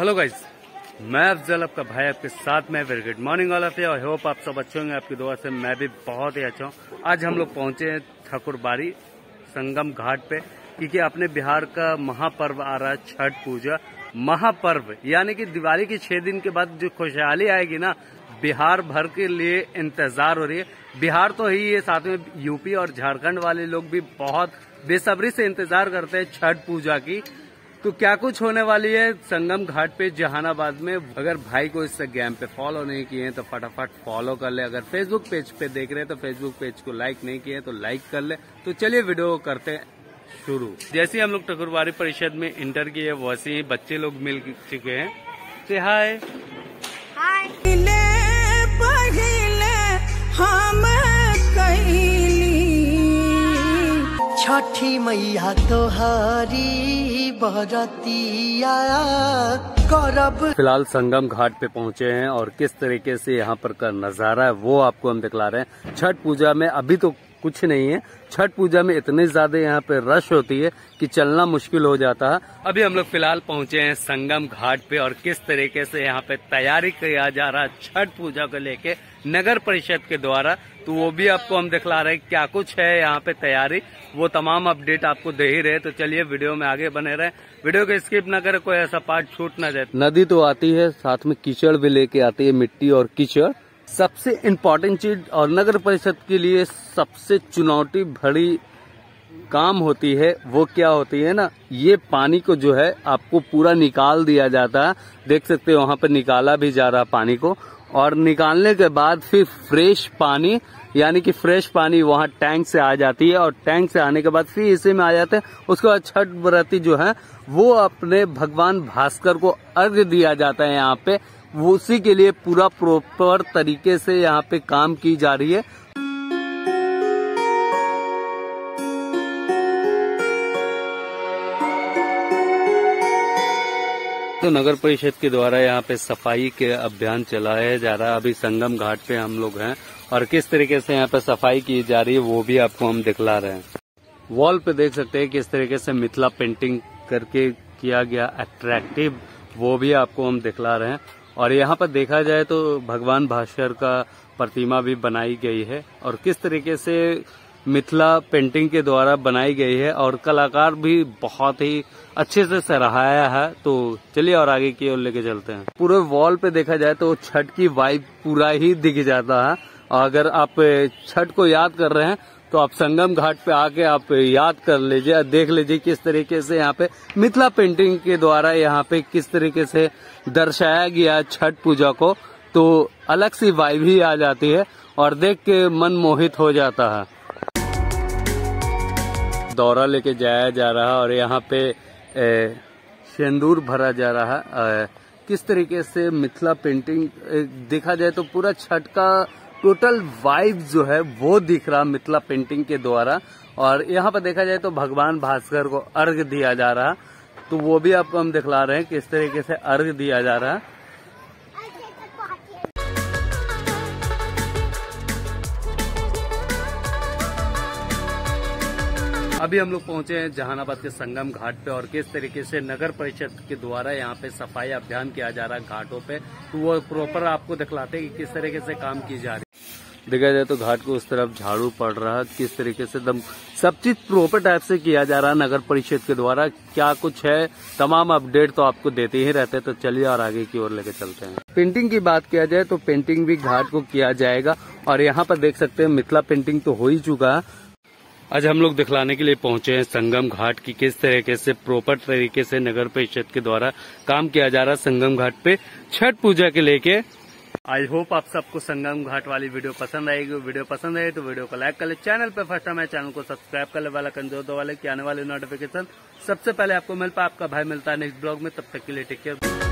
Hello guys, मैं अफजल आपका भाई आपके साथ में। Very good morning all of you. I hope आप सब अच्छे होंगे, आपकी दुआ से मैं भी बहुत ही अच्छा हूँ। आज हम लोग पहुंचे हैं ठाकुरबाड़ी संगम घाट पे, क्योंकि अपने बिहार का महापर्व आ रहा है छठ पूजा महापर्व, यानी कि दिवाली के 6 दिन के बाद जो खुशहाली आएगी ना, बिहार भर के लिए इंतजार हो रही है। बिहार तो ही है, साथ में यूपी और झारखंड वाले लोग भी बहुत बेसब्री से इंतजार करते हैं छठ पूजा की। तो क्या कुछ होने वाली है संगम घाट पे जहानाबाद में। अगर भाई को इस गेम पे फॉलो नहीं किए हैं तो फटाफट फॉलो कर ले। अगर फेसबुक पेज पे देख रहे हैं तो फेसबुक पेज को लाइक नहीं किए तो लाइक कर ले। तो चलिए वीडियो करते हैं शुरू। जैसे ही हम लोग ठाकुरबाड़ी परिषद में इंटर किए वैसे ही बच्चे लोग मिल चुके हैं। से हाय छठी मैया तोहारी बरतिया करब। फिलहाल संगम घाट पे पहुंचे हैं और किस तरीके से यहाँ पर का नजारा है वो आपको हम दिखला रहे हैं। छठ पूजा में अभी तो कुछ नहीं है, छठ पूजा में इतने ज्यादा यहाँ पे रश होती है कि चलना मुश्किल हो जाता है। अभी हम लोग फिलहाल पहुंचे हैं संगम घाट पे और किस तरीके से यहाँ पे तैयारी किया जा रहा है छठ पूजा को लेके नगर परिषद के द्वारा, तो वो भी आपको हम दिखला रहे हैं क्या कुछ है यहाँ पे तैयारी। वो तमाम अपडेट आपको दे ही रहे। तो चलिए वीडियो में आगे बने रहे, वीडियो को स्किप ना करे, कोई ऐसा पार्ट छूट ना जाए। नदी तो आती है, साथ में कीचड़ भी लेके आती है, मिट्टी और कीचड़। सबसे इम्पोर्टेंट चीज और नगर परिषद के लिए सबसे चुनौती भरी काम होती है वो क्या होती है ना, ये पानी को जो है आपको पूरा निकाल दिया जाता है। देख सकते हो वहाँ पे निकाला भी जा रहा पानी को, और निकालने के बाद फिर फ्रेश पानी यानी कि फ्रेश पानी वहाँ टैंक से आ जाती है, और टैंक से आने के बाद फिर इसी में आ जाते हैं। उसके बाद छठ व्रती जो है वो अपने भगवान भास्कर को अर्घ्य दिया जाता है यहाँ पे। वो उसी के लिए पूरा प्रॉपर तरीके से यहाँ पे काम की जा रही है। तो नगर परिषद के द्वारा यहाँ पे सफाई के अभियान चलाया जा रहा है। अभी संगम घाट पे हम लोग हैं और किस तरीके से यहाँ पे सफाई की जा रही है वो भी आपको हम दिखला रहे हैं। वॉल पे देख सकते हैं किस तरीके से मिथिला पेंटिंग करके किया गया अट्रैक्टिव, वो भी आपको हम दिखला रहे हैं। और यहाँ पर देखा जाए तो भगवान भास्कर का प्रतिमा भी बनाई गई है और किस तरीके से मिथिला पेंटिंग के द्वारा बनाई गई है, और कलाकार भी बहुत ही अच्छे से सराहाया है। तो चलिए और आगे की ओर लेके चलते हैं। पूरे वॉल पे देखा जाए तो छठ की वाइब पूरा ही दिख जाता है। अगर आप छठ को याद कर रहे हैं तो आप संगम घाट पे आके आप याद कर लीजिए, देख लीजिए किस तरीके से यहाँ पे मिथिला पेंटिंग के द्वारा यहाँ पे किस तरीके से दर्शाया गया छठ पूजा को। तो अलग सी वाइब ही आ जाती है और देख के मन मोहित हो जाता है। दौरा लेके जाया जा रहा है और यहाँ पे सिंदूर भरा जा रहा है। किस तरीके से मिथिला पेंटिंग देखा जाए तो पूरा छठ का टोटल वाइब जो है वो दिख रहा मिथिला पेंटिंग के द्वारा। और यहाँ पर देखा जाए तो भगवान भास्कर को अर्घ्य दिया जा रहा, तो वो भी आपको हम दिखला रहे हैं किस तरीके से अर्घ्य दिया जा रहा है। अभी हम लोग पहुंचे हैं जहानाबाद के संगम घाट पे और किस तरीके से नगर परिषद के द्वारा यहाँ पे सफाई अभियान किया जा रहा है घाटों पे, तो वो प्रॉपर आपको दिखलाते हैं कि किस तरीके से काम की जा रही है। देखा जाए तो घाट को उस तरफ झाड़ू पड़ रहा है, किस तरीके से एकदम सब चीज प्रॉपर टाइप से किया जा रहा है नगर परिषद के द्वारा। क्या कुछ है तमाम अपडेट तो आपको देते ही रहते हैं। तो चलिए और आगे की ओर लेके चलते हैं। पेंटिंग की बात किया जाए तो पेंटिंग भी घाट को किया जाएगा, और यहाँ पर देख सकते हैं मिथिला पेंटिंग तो हो ही चुका है। आज हम लोग दिखलाने के लिए पहुंचे हैं संगम घाट की किस तरीके से प्रॉपर तरीके से नगर परिषद के द्वारा काम किया जा रहा है संगम घाट पे छठ पूजा के लेके। आई होप आप सबको संगम घाट वाली वीडियो पसंद आएगी। वीडियो पसंद आए तो वीडियो को लाइक कर ले, चैनल पे फर्स्ट टाइम है चैनल को सब्सक्राइब कर ले, वाला कंजोर दो वाले की आने वाली नोटिफिकेशन सबसे पहले आपको मिल पाए। आपका भाई मिलता है नेक्स्ट ब्लॉग में, तब तक के लिए टेक केयर।